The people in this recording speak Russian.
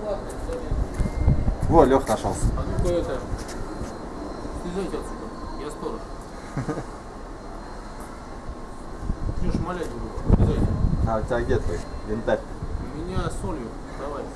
Во, Лех нашелся. А ну-ка это. Слезайте отсюда. Я сторож. Чё шмалять буду? Слезайте. А у тебя где твой янтарь? У меня солью. Давай.